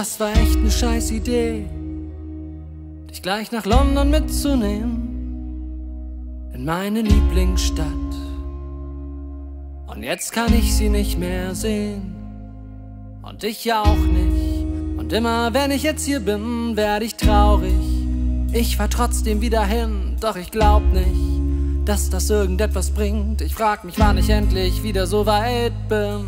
das war echt ne scheiß Idee, dich gleich nach London mitzunehmen, in meine Lieblingsstadt. Und jetzt kann ich sie nicht mehr sehen und dich ja auch nicht. Und immer wenn ich jetzt hier bin, werd ich traurig. Ich fahr trotzdem wieder hin, doch ich glaub nicht, dass das irgendetwas bringt. Ich frag mich, wann ich endlich wieder so weit bin.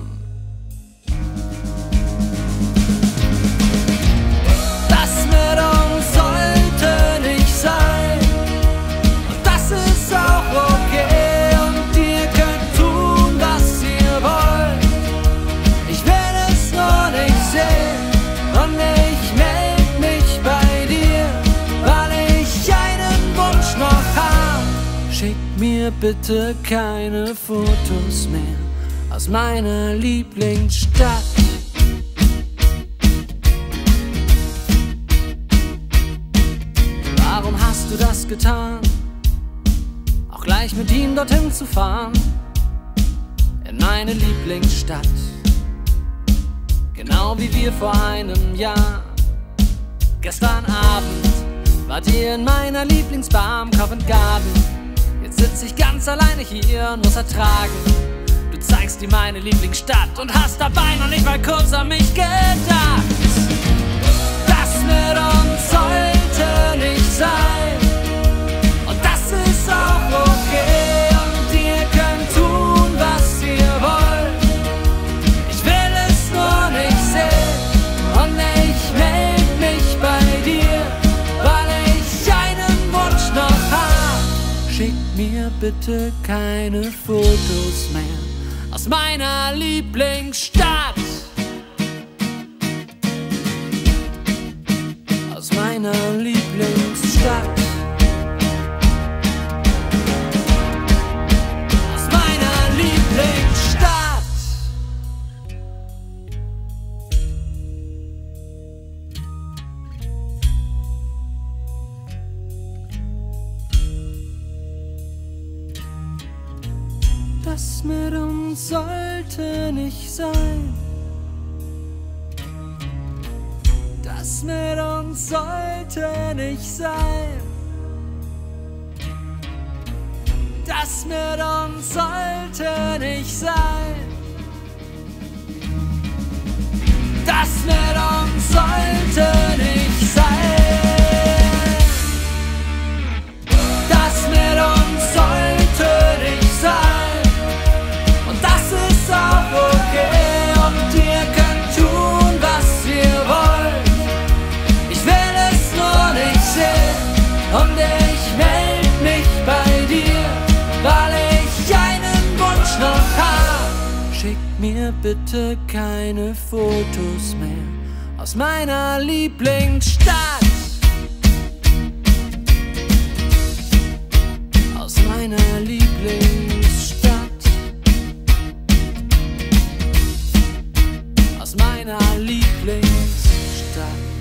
Das mit uns sollte nicht sein, und das ist auch okay. Und ihr könnt tun, was ihr wollt, ich will es nur nicht sehen. Und ich meld mich bei dir, weil ich einen Wunsch noch hab. Schick mir bitte keine Fotos mehr aus meiner Lieblingsstadt. Warum hast du das getan, auch gleich mit ihm dorthin zu fahren, in meine Lieblingsstadt? Genau wie wir vor einem Jahr. Gestern Abend wart ihr in meiner Lieblingsbar am Covent Garden. Jetzt sitz ich ganz alleine hier und muss ertragen, du zeigst dir meine Lieblingsstadt und hast dabei noch nicht mal kurz an mich gedacht. Das mit uns sollte nicht sein, und das ist auch okay. Und ihr könnt tun, was ihr wollt, ich will es nur nicht sehen. Und ich meld mich bei dir, weil ich einen Wunsch noch hab. Schick mir bitte keine Fotos mehr aus meiner Lieblingsstadt. Aus meiner Lieblingsstadt. Aus meiner Lieblingsstadt. Das mit uns sollte nicht sein. Das mit uns sollte nicht sein. Das mit uns sollte nicht sein. Das mit uns sollte nicht sein. Das mit uns sollte nicht sein. Und das ist auch okay. Und ihr könnt tun, was ihr wollt, ich will es nur nicht sehen. Und ich meld mich bei dir, weil ich einen Wunsch noch hab. Schick mir bitte keine Fotos mehr aus meiner Lieblingsstadt. Aus meiner Lieblingsstadt. Aus meiner Lieblingsstadt.